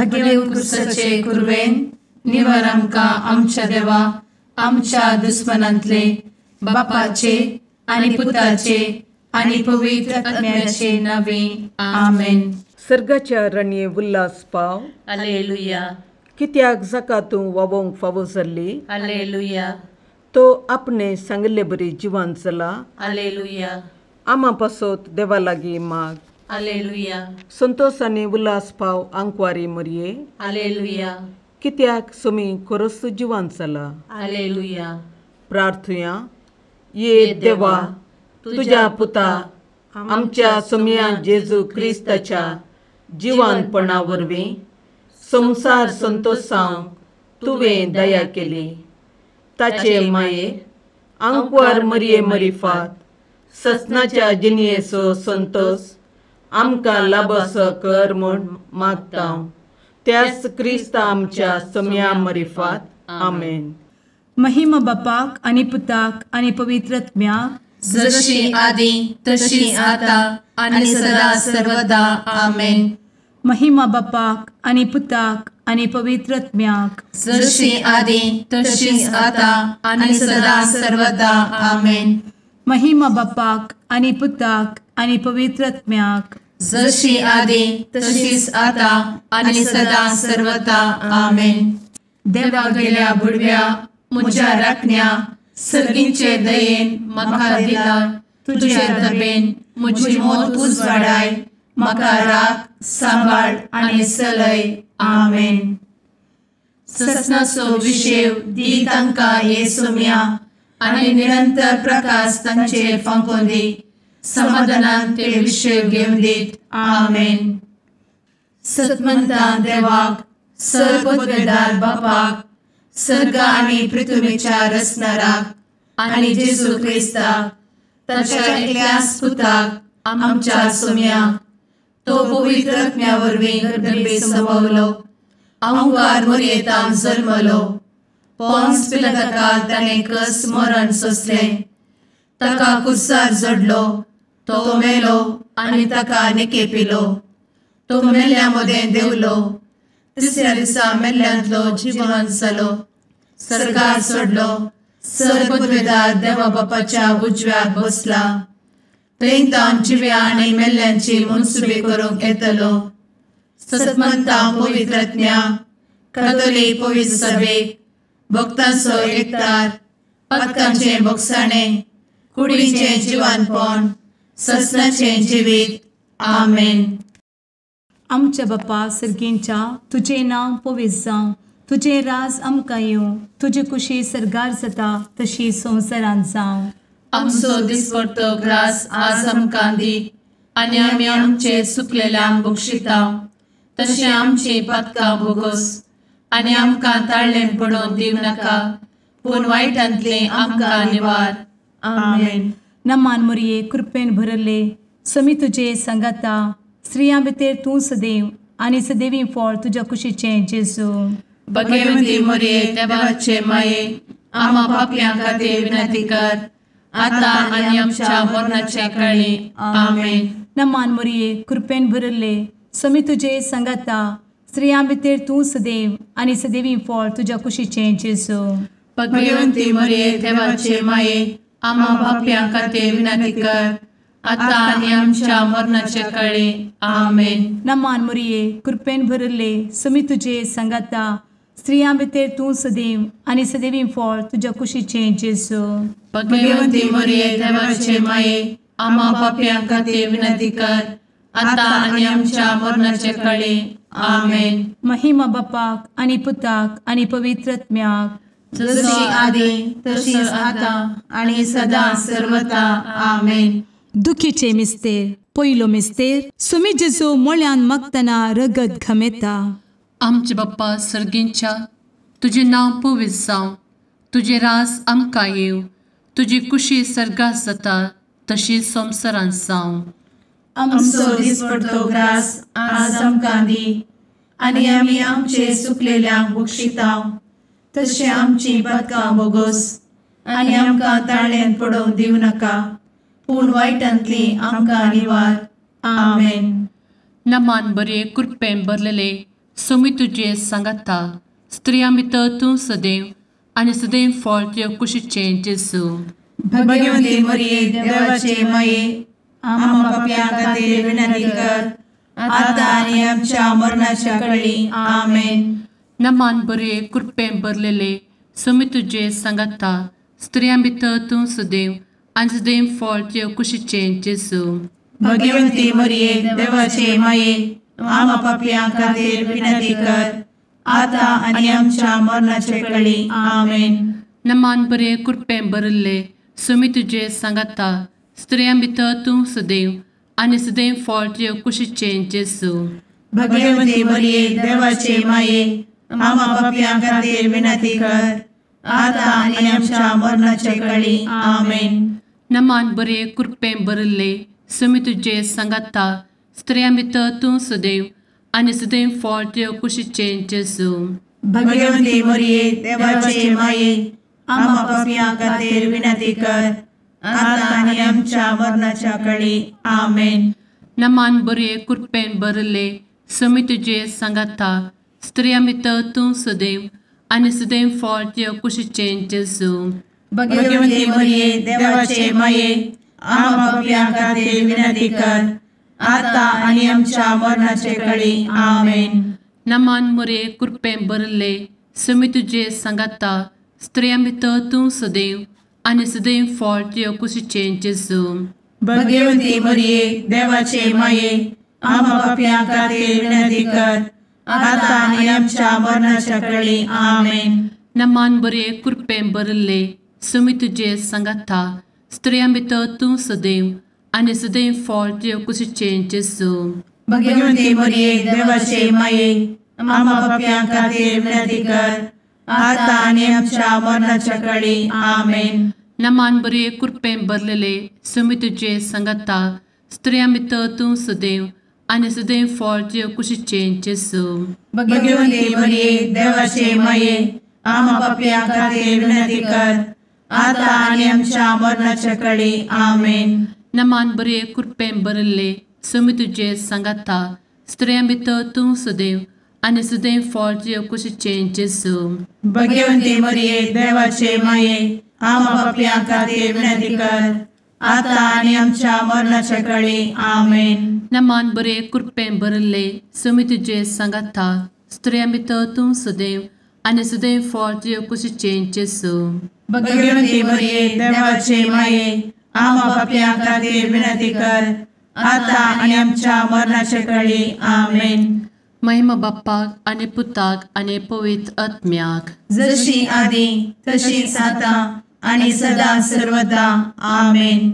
घेवन कुर्साचे कुरवेन निवार आमकां आमच्या देवा आमच्या दुस्मनांतले बापाचे आनी पुताचे आनी पवित्र आत्म्याचे नावे आमेन. सर्गाच्या राणये उल्हास पाव. हालेलुया. कित्याक जाका तूं वावोंक फावो जाल्ली. हालेलुया. तो आपणे सांगले बरी जिवान चला. हालेलुया. आमा पासोत देवा लागीं माग. हालेलुया. संतोष आनी उल्हास पाव आंकवारी मरये. हालेलुया. कित्याक सोमी खरोच जिवान चला. हालेलुया. प्रार्थुया. ये देवा तुझ्या पुता आमच्या सोम्या जेजू क्रिस्ताच्या जिवानपणा वरवीं संसार संतोषांक तुवें दया केली. ताचे मायेर आंकवार मरये मरिफात ससनाच्या जिणयेचो संतोष आमकां लाबसो कर म्हूण मागता. त्याच क्रिस्ता आमच्या सोम्या मरिफात आमेन. महिमा बापाक आनी पुताक आनी पवित्र आत्म्याक जशी आदी तशी आता आनी सदा सर्वदा आमेन. महिमा बापाक आनी पुताक आनी पवित्र आत्म्याक जशी आदी तशी आता आनी सदा सर्वदा आमेन. महिमा बापाक आनी पुताक आनी पवित्र आत्म्याक जशी आदी तशीच आता आनी सदा सर्वदा आमेन. देवा गेल्या बुडव्या म्हज्या राखण्या सर्गींचे दयेन म्हाका दिला. तुजे दबेन म्हजी मोत उजवाडाय. म्हाका राख सांबाळ आनी चलय. आमेन. ससनाचो विशेव दी तांकां हे सोम्या आनी निरंतर प्रकाश तांचेर फांकून दी. समाधानान ते विशेव घेवन दीत. आमेन. सतमंता देवाक सर्वोपदार बापाक सर्ग आनी पृथ्वीच्या रचणाराक आनी जेजू क्रिस्ताक ताच्या एकल्याच पुताक आमच्या सोम्याक तो पवित्र आत्म्या वरवीं गर्भेत संभवलो. आंकवार मरयेंत जल्मलो. पोंस पिलाताकाल ताणें कस मरण सोंसलें. ताका कुर्सार जडलो. तो मेलो आनी ताका निकेपिलो. तो मेल्ल्या मदें देंवलो. तिसऱ्या दिसा मेल्ल्यांतलो जिवंत जालो. सर्गार चडलो. सर्वोपदार देवा बापाच्या उजव्याक बसला. थंय तां जिव्या आनी मेल्ल्यांची मनसुबी करूंक येतलो. सतमंता पवित्र आत्म्या कातोलीक पवित्र सभेक भक्तांचो एकठार पातकांचें भोगसाणें कुडीचें जिवानपण ससनाचें जिवीत. आमेन. आमच्या बापा सर्गींच्या तुजें नांव पवित्र जावं. तुजें राज आमकां येवं. तुजी कुशी सर्गार जाता तशी संवसारांत जावं. आमचो दिसपडटो ग्रास आज आमकां दी. आनी आमी आमचे सुकलेल्यांक बक्षिता. तशें आमची पातकां भोगोस. आनी आमकां ताळ्ळें पडोवन दिवं नाका. पूण वायटांतली आमकां निवार. आमेन. नमान मरये कृपेन भरले समी तुजे सांगाता. स्त्रियां भितर तूं सदैव आनी सदैवी फळ तुज्या कुशीचें जेजू. भगवंती मरये देवाचे माये आमा पापयां खातीर विनंती कर. आता आनी आमच्या मरणाच्या काळी. आमेन. नमान मरये कृपेन भरले समी तुजे सांगाता. स्त्रियां भितर तूं सदैव आनी सदैवी फळ तुज्या कुशीचें जेजू. भगवंती मरये देवाचे माये आमा पापयां खातीर विनंती कर. आता आनी आमच्या मरणाच्या काळी. आमेन. नमान मरये कृपेन भरले समी तुजे सांगाता. स्त्रियां भितर तूं सदैव आनी सदैवी फळ तुज्या कुशीचें जेजू. भगवंती मरये देवाचे माये आमा पापयां खातीर विनंती कर. आता आनी आमच्या मरणाच्या काळी. आमेन. महिमा बापाक आनी पुताक आनी पवित्र आत्म्याक जशी आदी तशीच आता आनी सदा सर्वदा. आमेन. दुखीचे मिस्तेर. पयलो मिस्तेर. सुमी जेजू मोळ्यान मागतना रगत घामेता. आमचे बाप्पा सर्गींच्या तुजें नांव पवित्र जावं. तुजें राज आमकां येवं. तुजी कुशी सर्गात जाता तशी संवसारांत जावं. आमचो दिसपडटो ग्रास आज आमकां दी. आनी आमी आमचे सुकलेल्यांक बक्षिता. तशें आमची पातकां भोगोस. आनी आमकां ताळ्ळें पडोवन दिवं नाका. पूण वायटांतली आमकां निवार. आमेन. नमान बरे कृपेन भरलेले सोमी तुजे सांगाता स्त्रियां भितर तूं सदैव आनी सदैव फळ तुज्या कुशीचें जेजू. भाग्यवंती मरिये देवाचे माये आम्हा पाप्यां खातीर विनंती कर आता आनी आमच्या मरणाच्या काळी आमेन. नमान बरे कृपें भरलेले सोमी तुजे सांगाता स्त्रियां भितर तूं सदैव आनी सदैव फळ तुज्या कुशीचें जेजू. भाग्यवंती मरिये देवाचे माये आम्हा पाप्यां खातीर विनंती कर आता आनी आमच्या मरणाच्या काळी आमेन. नमान बरे कृपें भरले सोमी तुजे सांगाता स्त्रियां भितर तूं सदैव आनी सदैव फळ तुज्या कुशीचें जेजू. भाग्यवंती मरिये देवाचे माये आम्हा पाप्यां खातीर विनंती कर आता आनी आमच्या मरणाच्या काळी आमेन. नमान बरे कृपें भरले सोमी तुजे सांगाता स्त्रियां भितर तूं सदैव आनी सदैव फळ तुज्या कुशीचें जेजू. भाग्यवंती मरिये देवाचे माये आम्हा पाप्यां खातीर विनंती कर आता आनी आमच्या मरणाच्या काळी आमेन. नमान बरे कृपें भरले सोमी तुजे सांगाता स्त्रियां भितर तूं सदैव आनी सदैव फळ तुज्या कुशीचें जेजू. भाग्यवंती मरिये देवाचे माये आम्हा पाप्यां खातीर विनंती कर आता आनी आमच्या मरणाच्या काळी आमेन. नमान बरे कृपें भरले सोमी तुजे सांगाता स्त्रियां भितर तूं सदैव आनी सदैव फळ तुज्या कुशीचें जेजू. भाग्यवंती मरिये देवाचे माये आम्हा पाप्यां खातीर विनंती कर आता आनी आमच्या मरणाच्या काळी आमेन. नमान बरे कृपें भरले सोमी तुजे सांगाता स्त्रियां भितर तूं सदैव आनी सदैव फळ तुज्या कुशीचें जेजू. भाग्यवंती मरिये देवाचे माये आम्हा पाप्यां खातीर विनंती कर आता आनी आमच्या मरणाच्या काळी आमेन. नमान बरे कृपें भरलेले सोमी तुजे सांगाता स्त्रियां भितर तूं सदैव आनी सदैव फळ तुज्या कुशीचें जेजू. भाग्यवंती मरिये देवाचे माये आम्हा पाप्यां खातीर विनंती कर आता आनी आमच्या मरणाच्या काळी आमेन. नमान बरे कृपें भरले सोमी तुजे सांगाता स्त्रियां भितर तूं सदैव आनी सदैव फळ तुज्या कुशीचें जेजू. भाग्यवंती मरिये देवाचे माये आम्हा पाप्यां खातीर विनंती कर आता आनी आमच्या मरणाच्या काळी आमेन. नमान बरे कृपें भरले सोमी तुजे सांगाता स्त्रियां भितर तूं सदैव आनी सदैव फळ तुज्या कुशीचें जेजू. भाग्यवंती मरिये देवाचे माये आम्हा पाप्यां खातीर विनंती कर आता आनी आमच्या मरणाच्या काळी आमेन. महिमा बाप्पाक आनी पुताक आनी पवित्र आत्म्याक जशी आदी तशीच आता आनी सदा सर्वदा आमेन.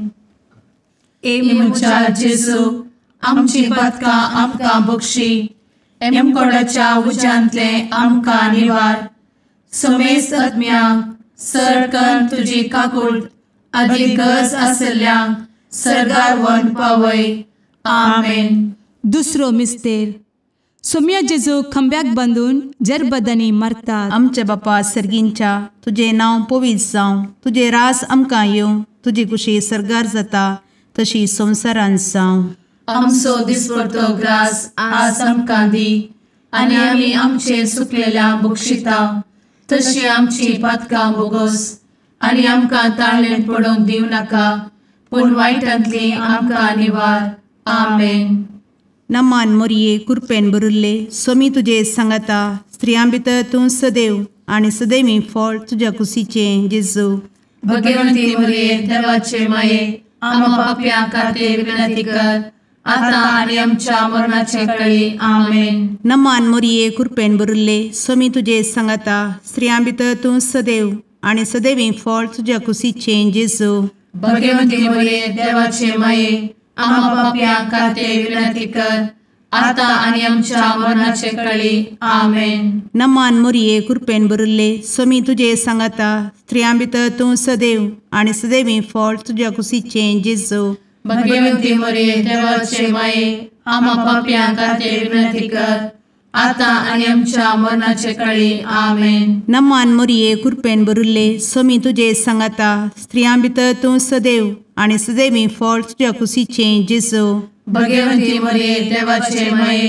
मुचा जेजू आमची पदकां आमकां बक्षी एमकोडाच्या उज्यांतले आमकां निवार. सोमेस आत्म्याक सडकन तुजी काकूट अधिक गज आसल्यांक सरगार वन पावय. आमेन. दुसरो मिस्तेर सोम्या जेजू खंब्याक बांदून जरबदांनी मारतात. आमच्या बापा सर्गींच्या तुझे नांव पवित्र जावं, तुझे रास आमकां येवं, तुजी कुशी सरगार जाता तशी संवसारांत जावं. आमचो दिसपडटो ग्रास आज आमकां दी आनी आमी आमचे सुकलेल्यांक बक्षिता तशी आमची पातकां बोगोस आनी आमकां ताळ्ळेन पडोवंक दिवं नाका पूण वायटांतली आमकां निवार. आमेन. नमान मोरये कृपेन भरिल्ले सोमी तुजे सांगाता स्त्रियां भितर तूं सदैव आनी सदैवी फळ तुज्या कुशीचें जेजू. भगवंती मरिये देवाचे माये आम्हा पाप्यां खातीर विनंती कर आता आनी आमच्या मरणाचे काळी. आमेन. नमान मोरये कृपेन भरिल्ले सोमी तुजे सांगाता स्त्रियां भितर तूं सदैव आनी सदैवी फळ तुज्या कुशीचें जेजू. भगवंती मरिये देवाचे माये आम्हा पाप्यां खातीर विनंती कर आता आनी आमच्या मरणाचे काळी. आमेन. नमान मोरये कृपेन भरिल्ले सोमी तुजे सांगाता स्त्रियां भितर तूं सदैव आनी सदैवी फळ तुज्या कुशीचें जेजू. भगवंती मरिये देवाचे माये आम्हा पाप्यां खातीर विनंती कर आता आनी आमच्या मरणाचे काळी. आमेन. नमान मोरये कृपेन भरिल्ले सोमी तुजे सांगाता स्त्रियां भितर तूं सदैव आनी सदैवी फळ तुज्या कुशीचें जेजू. भगवंती मरिये देवाचे माये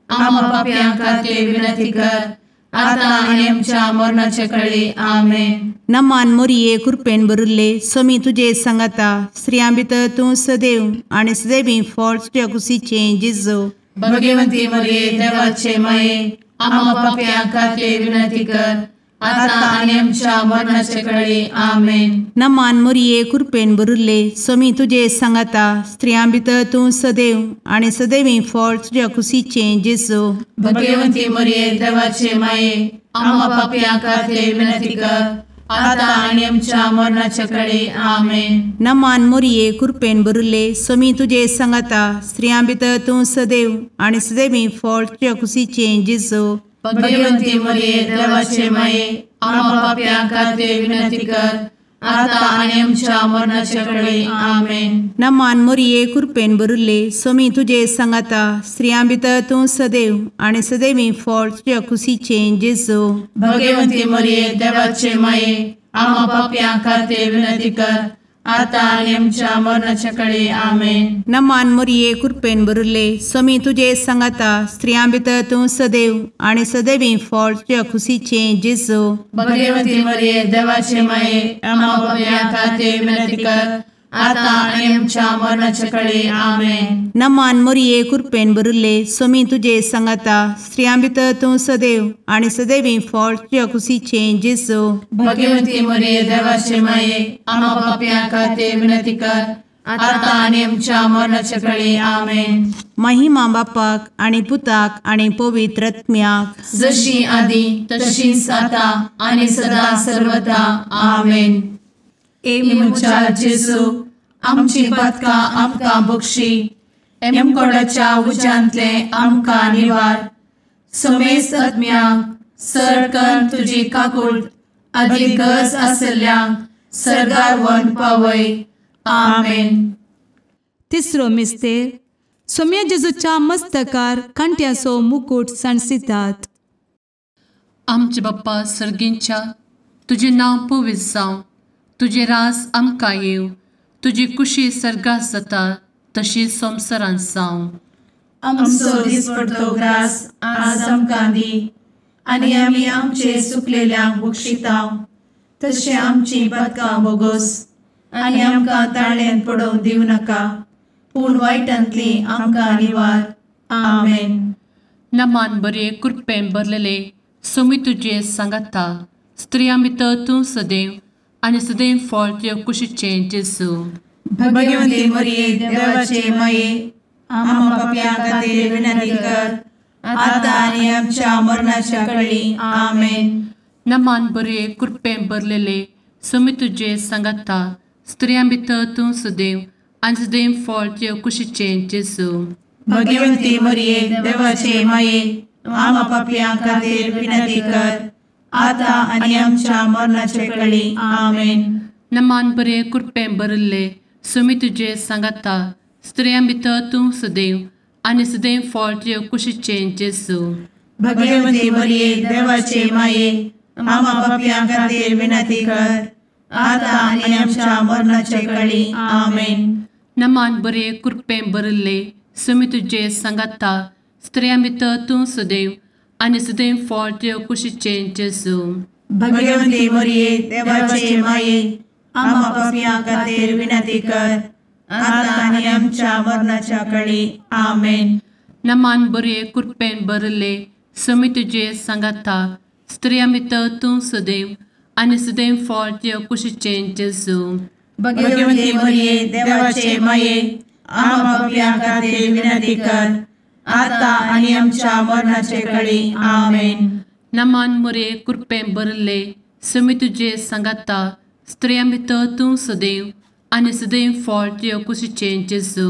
आम्हा पाप्यां खातीर विनंती कर, आता आनी आमच्या मरणाचे कळी. आमेन. नमान मोरये कृपेन भरिल्ले स्वामी तुजे सांगाता स्त्रियां भितर तूं सदैव आनी सदैवी फळ तुज्या कुशीचें जेजू. भगवंती मरिये देवाचे माये, आम्हा पाप्यां खातीर विनंती कर, आता आनी आमच्या मरणाचे कळी. आमेन. नमान मोरये कृपेन भरिल्ले स्वामी तुजे सांगाता स्त्रियां भितर तूं सदैव आनी सदैवी फळ तुज्या कुशीचें जेजू. भगवंती मरिये देवाचे माये, आम्हा पाप्यां खातीर विनंती कर, आता आनी आमच्या मरणाचे कळी. आमेन. नमान मोरये कृपेन भरिल्ले स्वामी तुजे सांगाता स्त्रियां भितर तूं सदैव आनी सदैवी फळ तुज्या कुशीचें जेजू. भगवंती मरिये देवाचे माये, आम्हा पाप्यां खातीर विनंती कर, आता आनी आमच्या मरणाचे कळी. आमेन. नमान मोरये कृपेन भरिल्ले स्वामी तुजे सांगाता स्त्रियां भितर तूं सदैव आनी सदैवी फळ तुज्या कुशीचें जेजू. भगवंती मरिये देवाचे माये, आम्हा पाप्यां खातीर विनंती कर, आता आनी आमच्या मरणाचे कळी. आमेन. नमान मोरये कृपेन भरिल्ले स्वामी तुजे सांगाता स्त्रियां भितर तूं सदैव आनी सदैवी फळ तुज्या कुशीचें जेजू. भगवंती मरिये देवाचे माये, आम्हा पाप्यां खातीर विनंती कर, आता आनी आमच्या मरणाचे कळी. आमेन. नमान मोरये कृपेन भरिल्ले स्वामी तुजे सांगाता स्त्रियां भितर तूं सदैव आनी सदैवी फळ तुज्या कुशीचें जेजू. भगवंती मरिये देवाचे माये, आम्हा पाप्यां खातीर विनंती कर, आता आनी आमच्या मरणाचे कळी. आमेन. महिमा बापाक आनी पुताक आनी पवित्र आत्म्याक, जशी आदी तशीच आता आनी सदा सर्वदा. आमेन. ए मुचा जेजू, आमची पदकां आमकां बक्षी, एमकोडाच्या उज्यांतले आमकां निवार. समेस आत्म्यांक सरकन तुजी काकूट, आदी गरज आसल्यांक सरगार वन पावय. आमेन. तिसरो मिस्तेर सोम्या जेजूच्या मस्तकार कांट्याचो मुकुट सणसितात. आमचे बाप्पा सर्गींच्या, तुझे नांव पवित्र जावं, तुझे राज आमकां येव, तुजी कुशी सर्गास जाता तशी संवसारांत जावं. आमचो दिसपडटो ग्रास आज आमकां दी, आनी आमी आमचे सुकलेल्यांक बक्षितांव. तशें आमची पदकां बोगोस आनी आमकां ताळ्यान पडोवंक दिवं नाका, पूण वायटांतली आमकां निवार. आमेन. नमान बरे कृपेन भरलेले सोमी तुजे सांगाता स्त्रियां भितर तूं सदैव आनी सदैव फळ तुज्या कुशीचें जेजू. भगवंती मरिये देवाचे माये, आम्हा पाप्यां खातीर विनंती कर, आता आनी आमच्या मरणाच्या कळी. आमेन. नमान बरे कृपेन भरलेले सोमी तुजे सांगाता स्त्रियां भितर तूं सदैव आनी सदैव फळ तुज्या कुशीचें जेजू. भगवंती मरिये देवाचे माये, आम्हा पाप्यां खातीर विनंती कर, आता आनी आमच्या मरणाचे कळी. आमेन. नमान बरे कृपेन भरले सोमी तुजे सांगाता स्त्रियां भितर तूं सदैव आनी सदैव फळ तुज्या कुशीचें जेजू. भगवंती मरिये देवाचे माये, आम्हा पाप्यां खातीर विनंती कर, आता आनी आमच्या मरणाचे कळी. आमेन. नमान बरे कृपेन भरले सोमी तुजे सांगाता स्त्रियां भितर तूं सदैव आनी सदैव फळ तुज्या कुशीचें जेजू. भगवंती मरिये देवाचे माये, आम्हा पाप्यां खातीर विनंती कर, आता आनी आमच्या मरणाच्या कळी. आमेन. नमान बरे कृपेन भरले सोमी तुजे सांगाता स्त्रियां भितर तूं सदैव आनी सदैव फळ तुज्या कुशीचें जेजू. भगवंती मरिये देवाचे माये, आम्हा पाप्यां खातीर विनंती कर, आता आनी आमच्या मरणाचे कळी. आमेन. नमान बरे कृपेन भरले सोमी तुजे सांगाता स्त्रियां भितर तूं सदैव आनी सदैव फळ तुज्या कुशीचें जेजू.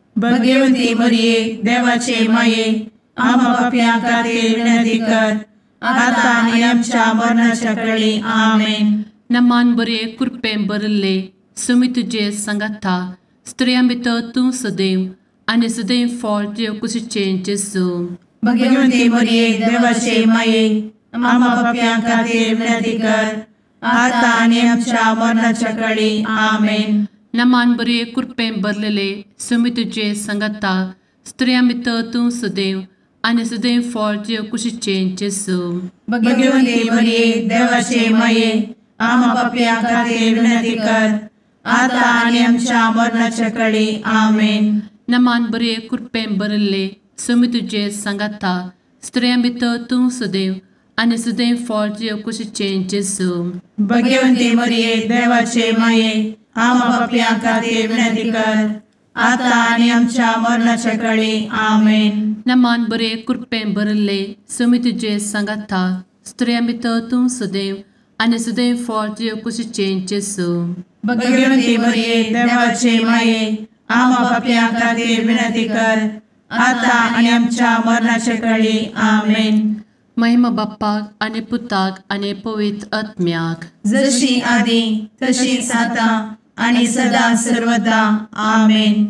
भगवंती मरिये देवाचे माये, आम्हा पाप्यां खातीर विनंती कर, आता आनी आमच्या मरणाच्या कळी. आमेन. नमान बरे कृपेन भरले सोमी तुजे सांगाता स्त्रियां भितर तूं सदैव आनी सदैव फळ तुज्या कुशीचें जेजू. भगवंती मरिये देवाचे माये, आम्हा पाप्यां खातीर विनंती कर, आता आनी आमच्या मरणाच्या कळी. आमेन. नमान बरे कृपेन भरलेले सोमी तुजे सांगाता स्त्रियां भितर तूं सदैव आनी सदैव फळ तुजे कुशीचें जेजू. भगवंती मरिये देवाचे माये आम्हा पापया खातीर विनंती कर आता आनी आमच्या मरणाच्या काळी आमेन. नमान बरे कृपेन बरले समी तुजे सांगाता स्त्रियां भितर तूं सदैव आनी सदैव फळ तुजे कुशीचें जेजू. भगवंती मरिये देवाचे माये आम्हा पापया खातीर विनंती कर आता आनी आमच्या मरणाच्या काळी आमेन. नमान बरे कृपेन बरले समी तुजे सांगाता स्त्रियां भितर तूं सदैव आनी सदैव फळ तुजे कुशीचें जेजू. भगवंती मरिये देवाचे माये आम्हा पापया खातीर विनंती कर आता आनी आमच्या मरणाच्या काळी आमेन. महिमा बाप्पाक आनी पुताक आनी पवित्र आत्म्याक जशी आदी तशीच आता आनी सदा सर्वदा आमेन.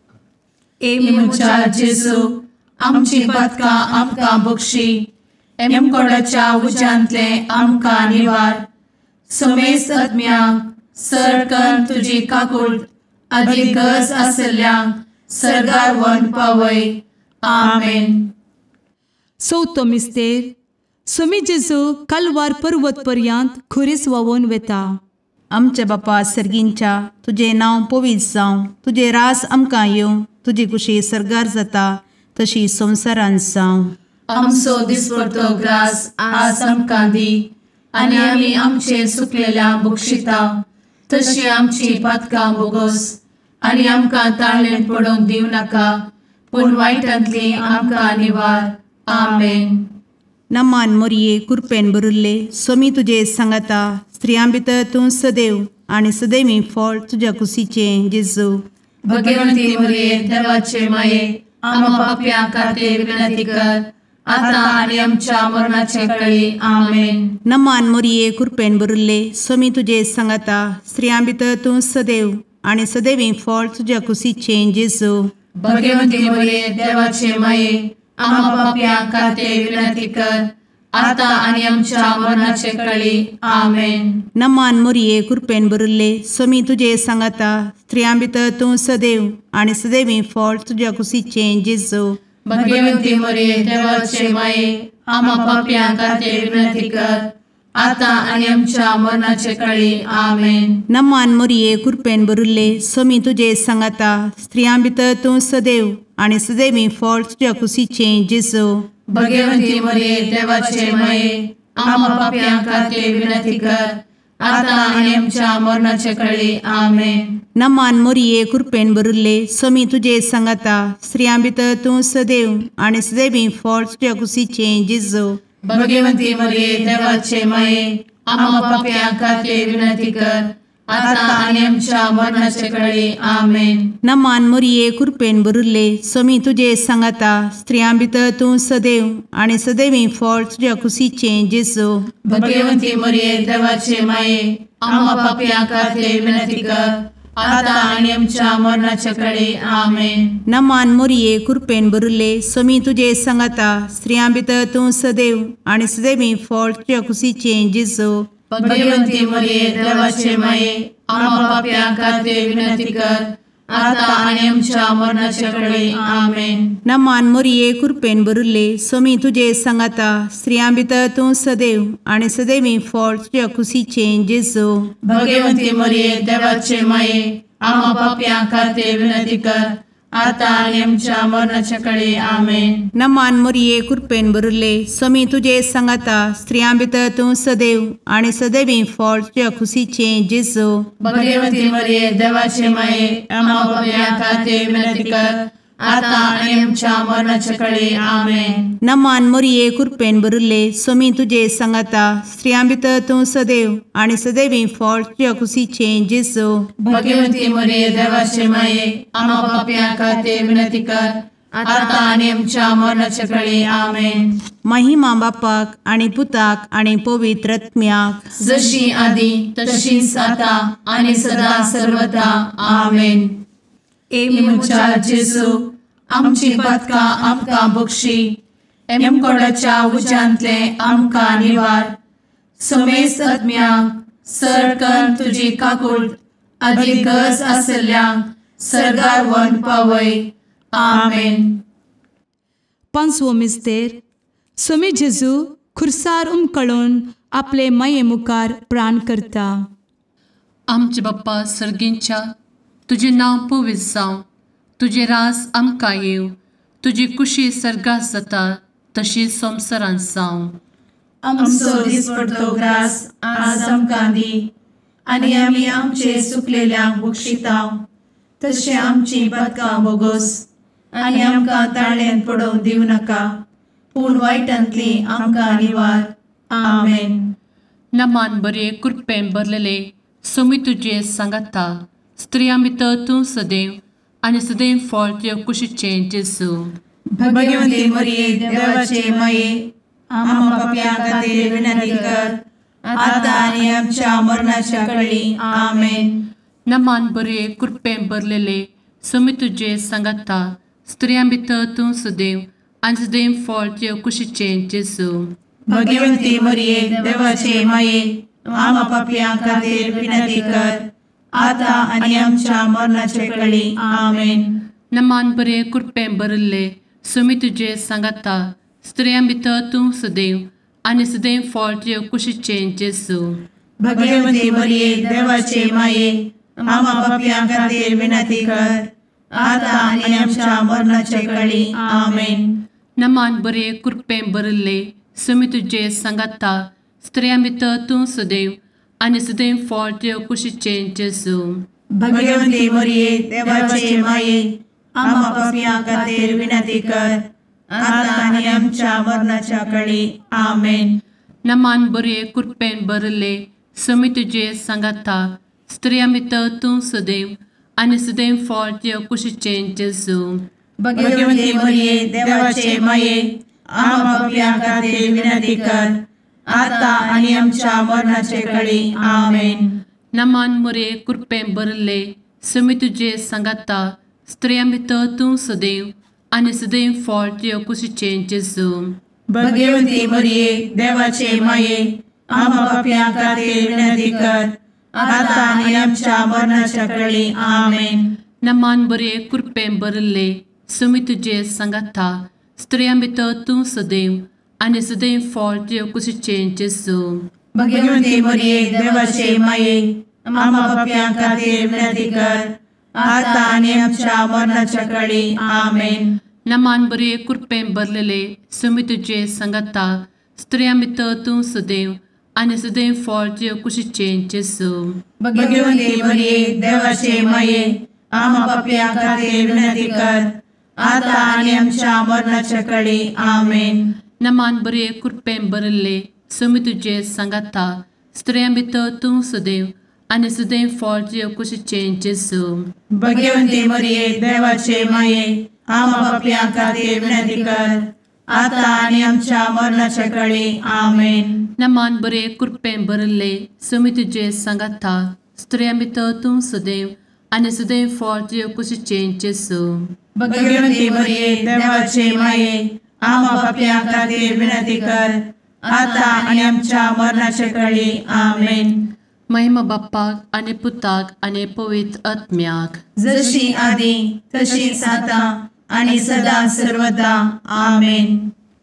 मुचा जेजू आमची पदकां आमकां बक्षी एमकोडाच्या उज्यांतले आमकां निवार. समेस आत्म्यांक सरकन तुजी काकूट अधिक गरज आसल्यांक सरगार वन पावय. आमेन. चवथो मिस्तेर समी जेजू कलवार पर्वत पर्यंत खुरीस वावून वेता. आमच्या बापा सर्गींच्या तुजें नांव पवित्र जावं, तुजें रास आमकां येवं, तुजी कुशी सरगार जाता तशी संवसारांत जावं. आमचो दिसपडटो ग्रास आज आमकां दी आनी आमी आमचे सुकलेल्यांक बक्षिता तशी आमची पदकां बोगोस आनी आमकां ताळ्ळेन पडोवन दिवं नाका पूण वायटांतली आमकां निवार. आमेन. नमान मोरये कृपेन बरले समी तुजे सांगाता स्त्रियां भितर तूं सदैव आनी सदैवी फळ तुज्या कुशीचें जेजू. भगवंती मरिये देवाचे माये आम्हा पापया खातीर विनंती कर आता आनी आमच्या मरणाचे काळी आमेन. नमान मोरये कृपेन बरले समी तुजे सांगाता स्त्रियां भितर तूं सदैव आनी सदैवी फळ तुज्या कुशीचें जेजू. भगवंती मरिये देवाचे माये आम्हा पापया खातीर विनंती कर आता आनी आमच्या मरणाचे काळी आमेन. नमान मोरये कृपेन बरले समी तुजे सांगाता स्त्रियां भितर तूं सदैव आनी सदैवी फळ तुज्या कुशीचें जेजू. भगवंती मरिये देवाचे माये आम्हा पापया खातीर विनंती कर आता आनी आमच्या मरणाचे काळी आमेन. नमान मोरये कृपेन बरले समी तुजे सांगाता स्त्रियां भितर तूं सदैव आनी सदैवी फळ तुज्या कुशीचें जेजू. भगवंती मरिये देवाचे माये आम्हा पापया खातीर विनंती कर आता आनी आमच्या मरणाचे काळी आमेन. नमान मोरये कृपेन बरले समी तुजे सांगाता स्त्रियां भितर तूं सदैव आनी सदैवी फळ तुज्या कुशीचें जेजू. भगवंती मरिये देवाचे माये आम्हा पापया खातीर विनंती कर आता आनी आमच्या मरणाचे काळी आमेन. नमान मोरये कृपेन बरले समी तुजे सांगाता स्त्रियां भितर तूं सदैव आनी सदैवी फळ तुज्या कुशीचें जेजू. भगवंती मरिये देवाचे माये आम्हा पापया खातीर विनंती कर आता आनी आमच्या मरणाच्या काळी आमेन. नमान मोरये कृपेन बरले समी तुजे सांगाता स्त्रियां भितर तूं सदैव आनी सदैवी फळ तुज्या कुशीचें जेजू. भगवंती मरिये देवाचे माये आम्हा पापया खातीर विनंती कर आता आनी आमच्या मरणाच्या काळी आमेन. नमान मोरये कृपेन बरले समी तुजे सांगाता स्त्रियां भितर तूं सदैव आनी सदैवी फळ तुज्या कुशीचें जेजू. भगवंती मरिये देवाचे माये आम्हा पापया खातीर विनंती कर आता आनी आमच्या मरणाच्या काळी आमेन. नमान मोरये कृपेन बरले समी तुजे सांगाता स्त्रियां भितर तूं सदैव आनी सदैवी फळ तुज्या कुशीचें जेजू. भगवंती मरिये देवाचे माये आम्हा पापया खातीर विनंती कर आता आनी आमच्या मरणाच्या काळी आमेन. नमान मोरये कृपेन बरले समी तुजे सांगाता स्त्रियां भितर तूं सदैव आनी सदैवी फळ तुज्या कुशीचें जेजू. भगवंती मरिये देवाचे माये आम्हा पापया खातीर विनंती कर आता आनी आमच्या मरणाच्या काळी आमेन. महिमा बापाक आनी पुताक आनी पवित्र आत्म्याक जशी आदी तशीच आता आनी सदा सर्वदा आमेन. मुचा जेजू आमची पदकां आमकां बक्षी एमकोडाच्या उज्यांतले आमकां निवार. समेस आत्म्यांक सरकन तुजी काकूट अधिक गरज आसल्यांक सरगार वन पावय. आमेन. 5वो मिस्तेर. सोमी जेजू खुर्सार उमकळून आपले माये मुखार प्राण करता. आमचे बाप्पा सर्गींच्या, तुझे नाव पवित्र जावं, तुझे राज आमकां येव, तुजी कुशी सर्गास जाता तशी संवसारांत जावं. आमचो दिसपडटो ग्रास आज आमकां दी, आनी आमी आमचे सुकलेल्यांक बक्षितांव. तशें आमची पदकां बोगोस आनी आमकां ताळ्यान पडोवंक दिवं नाका, पूण वायटांतली आमकां निवार. आमेन. नमान बरे कृपेन भरलेले सोमी तुजे सांगाता, स्त्रियां भितर तूं सदैव आनी सदैव फळ तुज्या कुशीचें जेजू. भगवंती मरिये देवाचे माये, आम्हा पाप्यां खातीर विनंती कर, आतां आनी आमच्या मरणाच्या कळी. आमेन. नमान बरे कृपेन भरलेले सोमी तुजे सांगाता, स्त्रियां भितर तूं सदैव आनी सदैव फळ तुज्या कुशीचें जेजू. भगवंती मरिये देवाचे माये, आम्हा पाप्यां खातीर विनंती कर, आतां आनी आमच्या मरणाचे कळी. आमेन. नमान बरे कृपेन भरले सोमी तुजे सांगाता, स्त्रियां भितर तूं सदैव आनी सदैव फळ तुज्या कुशीचें जेजू. भगवंती मरिये देवाचे माये, आम्हा पाप्यां खातीर विनंती कर, आतां आनी आमच्या मरणाचे कळी. आमेन. नमान बरे कृपेन भरले सोमी तुजे सांगाता, स्त्रियां भितर तूं सदैव आनी सदैव फळ तुज्या कुशीचें जेजू. भगवंती मरिये देवाचे माये, आम्हा पाप्यां खातीर विनंती कर, आतां आनी आमच्या मरणाच्या कळी. आमेन. नमान बरे कृपेन भरले सोमी तुजे सांगाता, स्त्रियां भितर तूं सदैव आनी सदैव फळ तुज्या कुशीचें जेजू. भगवंती मरिये देवाचे माये, आम्हा पाप्यां खातीर विनंती कर, आतां आनी आमच्या मरणाचे कळी. आमेन. नमान बरे कृपेन भरले सोमी तुजे सांगाता, स्त्रियां भितर तूं सदैव आनी सदैव फळ तुज्या कुशीचें जेजू. भगवंती मरिये देवाचे माये, आम्हा पाप्यां खातीर विनंती कर, आतां आनी आमच्या मरणाच्या कळी. आमेन. नमान बरे कृपेन भरले सोमी तुजे सांगाता, स्त्रियां भितर तूं सदैव आनी सदैव फळ तुज्या कुशीचें जेजू. भगवंती मरिये देवाचे माये, आम्हा पाप्यां खातीर विनंती कर, आतां आनी आमच्या मरणाच्या कळी. आमेन. नमान बरे कृपेन भरलेले सोमी तुजे सांगाता, स्त्रियां भितर तूं सदैव आनी सदैव फळ तुज्या कुशीचें जेजू. भगवंती मरिये देवाचे माये, आम्हा पाप्यां खातीर विनंती कर, आतां आनी आमच्या मरणाच्या कळी. आमेन. नमान बरे कृपेन भरले सोमी तुजे सांगाता, स्त्रियां भितर तूं सदैव आनी सदैव फळ तुज्या कुशीचें जेजू. भगवंती मरिये देवाचे माये, आम्हा पाप्यां खातीर विनंती कर, आतां आनी आमच्या मरणाच्या कळी. आमेन. नमान बरे कृपेन भरले सोमी तुजे सांगाता, स्त्रियां भितर तूं सदैव आनी सदैव फळ तुज्या कुशीचें जेजू. भगवंती मरिये देवाचे माये, आम्हा पाप्यां खातीर विनंती कर, आतां आनी आमच्या मरणाच्या कळी. आमेन. महिमा बाप्पाक आनी पुताक आनी पवित्र आत्म्याक, जशी आदी तशीच आतां आनी सदां सर्वदा. आमेन.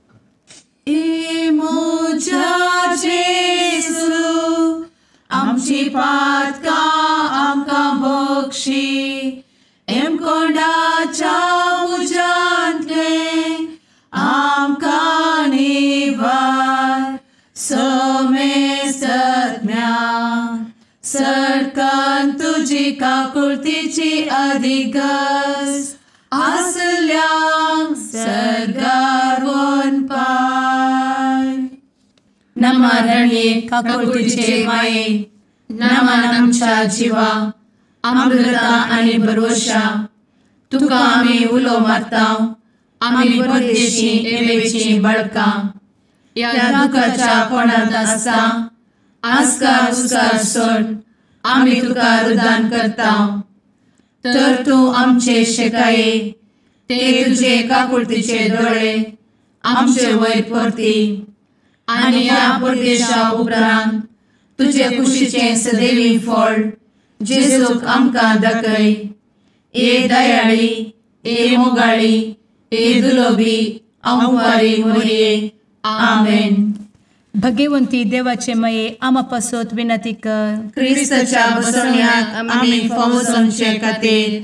मोजा जेजू, आमची पातकां आमकां बक्षी, कोंडाच्या उजांतले आमकां निवार. सोमे सत्म्या सडकन तुजी काकुळतीची अधिगस, आसल्यांक सर्गार वन पाय. नमारणे काकुळतीचे माये, नमान आमच्या जिवा, अमृता आनी भरवशा, तुका आमी उलो मारतांव. आमी परदेशी येवेची बळकां, या दुखाच्या कोणांत आसता, आस्कार उस्कार सोड, आमी तुका रुदान करतांव. तर तूं आमचे शेकाये, ते तुजे काकुळतीचे दोळे आमचे वयर परती, आनी ह्या परदेशा उपरांत तुजे कुशीचें सदैवी फळ जेजूक आमकां दाखय. ए दयाळी, ए मोगाळी, ए दुलोबी अंकुरी मोरये आमेन. भगवंती देवाचे मये आमा पासत विनंती कर. क्रिस्ताच्या बसवण्यात आम्ही फावोसमचे खातीर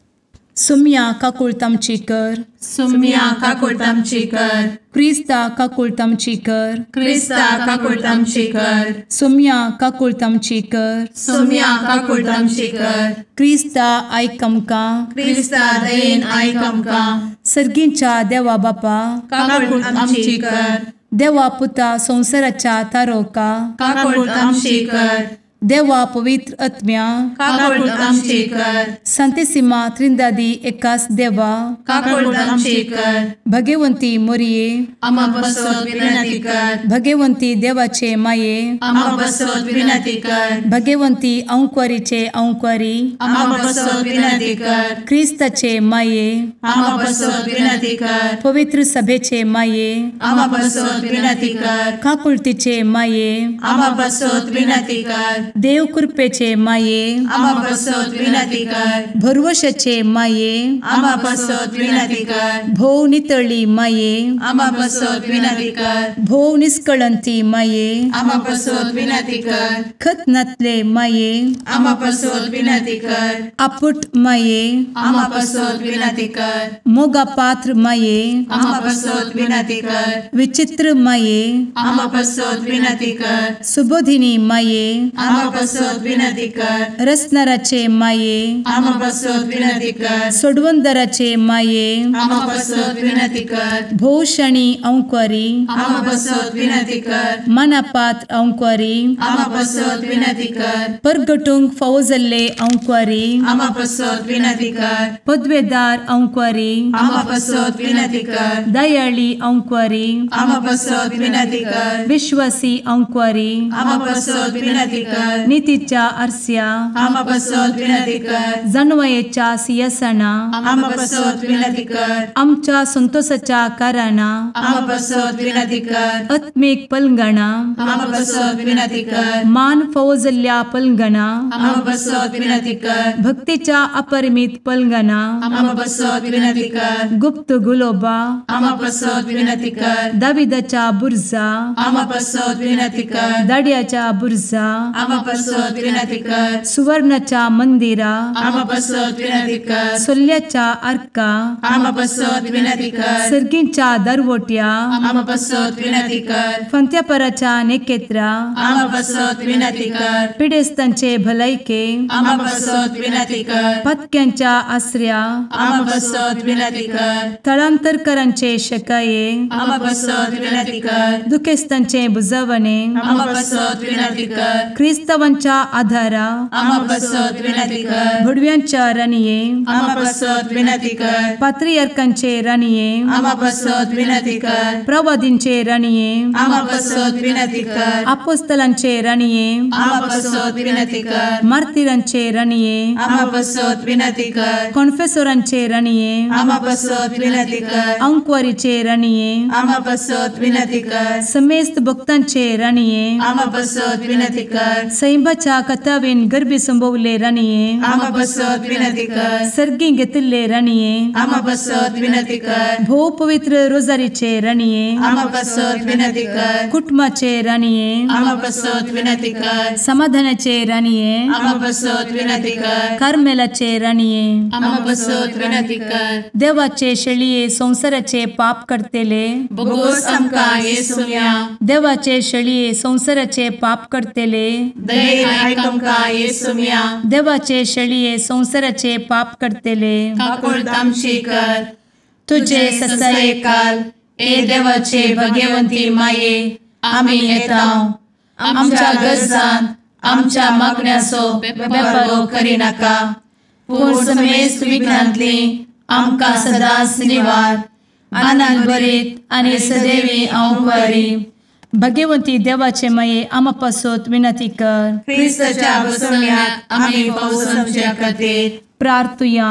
सुम्या काकुळतामची कर. सुम्या काकुळतामची कर. क्रिस्ता काकुळतामची कर. क्रिस्ता काकुळतामची कर. सुम्या काकुळतामची कर. सुम्या काकुळतामची कर. क्रिस्ता आयकमका. क्रिस्ता दयेन आयकमका. सर्गींच्या देवा बापा काकुळतामची कर. देवा पुता संसाराच्या तारोका. काकुळतामची कर. देवा पवित्र आत्म्या काकुळतामची कर. संतेसिमा त्रिंदादी एकाच देवा काकुळतामची कर. भगवंती मोरये आम्हा बसवत विनंती कर. भगवंती देवाचे माये आम्हा बसवत विनंती कर. भगवंती अंकुरीचे अंकुरी आम्हा बसवत विनंती कर. ख्रिस्ताचे माये आम्हा बसवत विनंती कर. पवित्र सभेचे माये आम्हा बसवत विनंती कर. काकुळतीचे माये आम्हा बसवत विनंती कर. देव कृपेचे माये आम्हा बसवत विनंती कर. भरवशाचे माये आम्हा बसवत विनंती कर. भोव नितळी माये आम्हा बसवत विनंती कर. भोव निष्कळंती माये आम्हा बसवत विनंती कर. खतनातले माये आम्हा बसवत विनंती कर. आपुट माये आम्हा बसवत विनंती कर. मोगा पात्र माये आम्हा बसवत विनंती कर. विचित्र माये आम्हा बसवत विनंती कर. सुबोधिनी माये आम्हा बसवत विनंती कर. रसनाराचे माये आम्हा बसवत विनंती कर. सोडवंदराचे माये आम्हा बसवत विनंती कर. भोषणी अंकुरी आम्हा बसवत विनंती कर. मनापात्र अंकुरी आम्हा बसवत विनंती कर. परगटुंग फौजल्ले अंकुरी आम्हा बसवत विनंती कर. पदवेदार अंकुरी आम्हा बसवत विनंती कर. दयाळी अंकुरी आम्हा बसवत विनंती कर. विश्वासी अंकुरी आम्हा बसवत विनंती कर. नीतीच्या आरस्या आम्हा बसवत विनंती कर. जणवयेच्या सिंहासना आम्हा बसवत विनंती कर. आमच्या संतोषाच्या कारणा आम्हा बसवत विनंती कर. आत्मिक पलंगणा आम्हा बसवत विनंती कर. मान फौजल्या पलंगणा आम्हा बसवत विनंती कर. भक्तीच्या अपरिमित पलंगणा आम्हा बसवत विनंती कर. गुप्त गुलोबा आम्हा बसवत विनंती कर. दाविदाच्या बुर्जा आम्हा बसवत विनंती कर. दाड्याच्या बुर्जा आम्हा बसवत विनंती कर. सुवर्णाच्या मंदिरा आम्हा बसवत विनंती कर. सोल्याच्या अर्का आम्हा बसवत विनंती कर. सर्गींच्या दरवोट्या आम्हा बसवत विनंती कर. फंत्यापराच्या नेकेत्रा आम्हा बसवत विनंती कर. पिडेस्तांचे भलायके आम्हा बसवत विनंती कर. पत्क्यांच्या आश्रया आम्हा बसवत विनंती कर. स्थळांतरकरांचे शकाये आम्हा बसवत विनंती कर. दुखेस्तांचे बुजावणे आम्हा बसवत विनंती कर. ख्रिस्तवांच्या आधारा आम्हा बसवत विनंती कर. भडव्यांच्या राणीये आम्हा बसवत विनंती कर. पात्रियार्कांचे राणीये आम्हा बसवत विनंती कर. प्रवादींचे राणीये आम्हा बसवत विनंती कर. अपोस्तलांचे राणीये आम्हा बसवत विनंती कर. मार्तिरांचे राणीये आम्हा बसवत विनंती कर. कॉन्फेसोरांचे राणीये आम्हा बसवत विनंती कर. अंकुरीचे राणीये आम्हा बसवत विनंती कर. समेस्त भक्तांचे राणीये आम्हा बसवत विनंती कर. सैंबाच्या कथावेन गर्भी संभवले राणीये आम्हा बसवत विनंती कर. सर्गी घेतले राणीये आम्हा बसवत विनंती कर. भो पवित्र रोजारीचे राणीये आम्हा बसवत विनंती कर. कुटुंबाचे राणीये आम्हा बसवत विनंती कर. समाधानाचे राणीये आम्हा बसवत विनंती कर. कार्मेलाचे राणीये आम्हा बसवत विनंती कर. देवाचे शेळीये संसाराचे पाप करतेले बघोस आमका येसुया. देवाचे शेळीये संसाराचे पाप करतेले दयेन आयकमका येसुया. देवाचे शेळीये संसाराचे पाप करतेले काकुळतामची कर. तुझे ससाये काल ए देवाचे भगवंती माये आम्ही येताव. आमच्या गरजांत आमच्या मागण्याचो बेपारो करी नाका. पूर्ण समेस्त विघ्नांतली आमकां सदांच निवार. आनंद भरीत आणि सदैवी अंकुरी. भगवंती देवाचे माये आम्हा पासत विनंती कर. ख्रिस्ताच्या बसवण्यात आम्ही फावोसमच्या खातीर प्रार्थुया.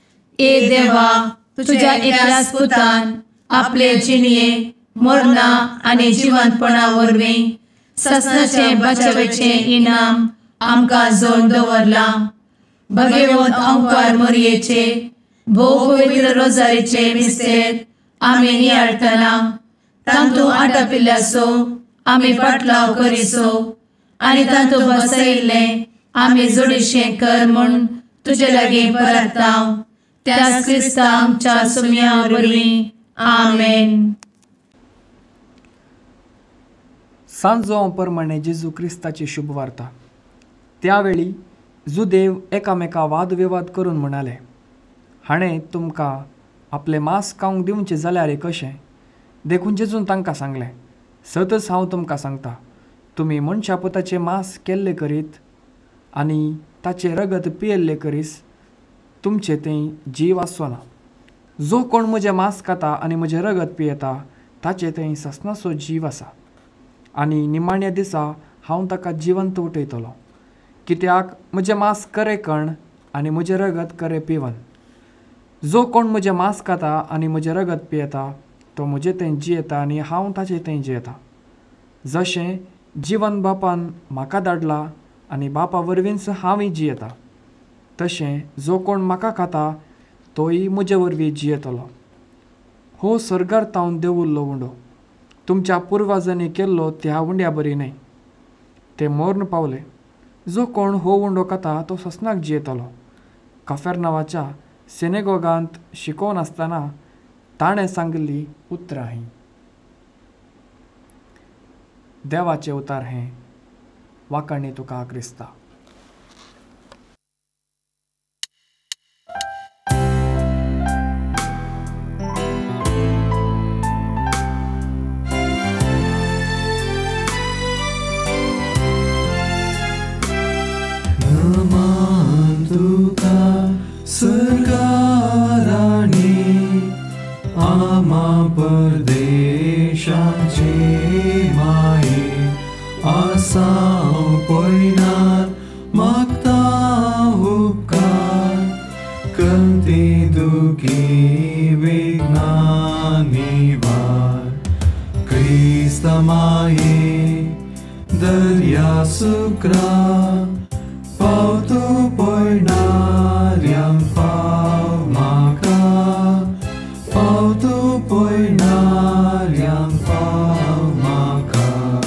ए देवा तुझ्या एकल्याच पुतान आपले जिणये मरणा आणि जिवंतपणा वरवीं ससनाचे बचावेचे इनाम आमकां जोड दवरला. भगवंत अंकुर मोरयेचे भोव पवित्र रोजारीचे मिस्तेर आमी नियाळटना तांतू आटापिल्ल्याचो आमी पाटलाव करिचो आनी तांतू बसयिल्ले आमी जोडिशें कर म्हूण तुजे लागीं परतांव. त्याच क्रिस्ता आमच्या सुम्या वरवीं. आमेन. सांजो परमाणे जेजू क्रिस्ताची शुभ वार्ता. त्यावेळी जुदेव एकामेका वादविवाद करून म्हणाले, हाणें तुमकां आपले मांस खावंक दिवचें जाल्यार कशें? देखून जेजून तांकां सांगलें, सतच हांव तुमकां सांगता, तुमी मनशा पुताचें मांस केल्ले करीत आनी ताचें रगत पियेल्ले करीस तुमचें तें जीव आसचो ना. जो कोण म्हजें मांस खाता आनी म्हजें रगत पियेता ताचें तें ससनाचो जीव आसा आनी निमाण्या दिसा हांव ताका जिवंत उठयतलो. कित्याक म्हजें मांस खरें कण आनी म्हजें रगत खरें पिवन. जो कोण म्हजें मांस खाता आनी म्हजें रगत पियेता तो म्हजें तें जियेता आनी हांव ताचें तें जियेता. जशें जिवन बापान म्हाका धाडलां आनी बापा वरवींच हांवूय जियेता, तशें जो कोण म्हाका खाता तोय म्हजे वरवीं जियेतलो. हो सर्गार तावन देंवल्लो उंडो तुमच्या पुर्वजांनी केल्लो त्या उंड्या बरी न्हय. ते मरण पावले. जो कोण हो उंडो खाता तो ससनाक जियेतलो. कफेर्नावाच्या सिनेगोगांत शिकोवन आसतना ताणें सांगिल्लीं उतरां हीं. देवाचें उतार हें. वाकणी तुका क्रिस्ता. सर्गाराणी आमा परदेशाचे माये आसां पयनार मागता उपकार कंती दुखी वेगनानी वार क्रिस्ता माये दर्या सुक्रा पावतो पयनार्यांक पाव म्हाका पावतो पयनार्यांक पाव म्हाका.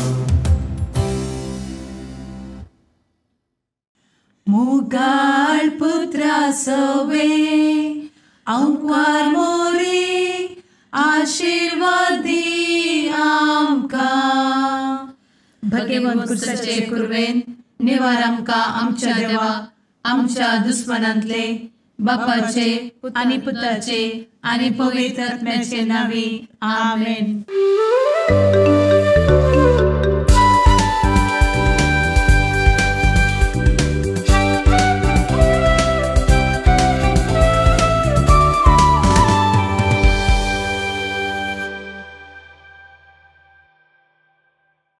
मुगाळ पुत्रा सवे अंकवार मोरी आशीर्वाद दी आमकां. भगवंत कुर्साचे कुरवेन निवार आमकां आमच्या देवा आमच्या दुस्मनांतले बापाचे आनी पुताचे आनी पवित्र आत्म्याचे नांवी. आमेन.